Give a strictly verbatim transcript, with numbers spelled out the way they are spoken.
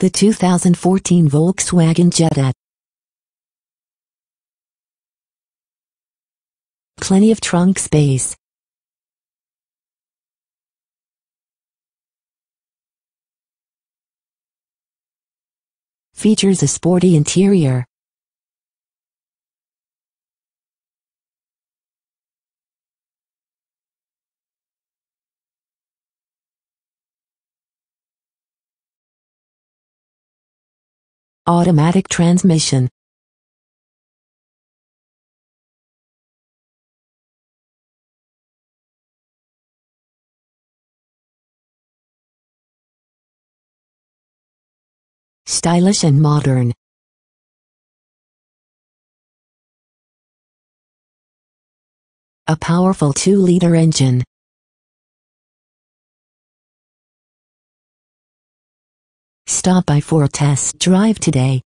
The two thousand fourteen Volkswagen Jetta. Plenty of trunk space. Features a sporty interior. Automatic transmission. Stylish and modern. A powerful two liter engine. Stop by for a test drive today.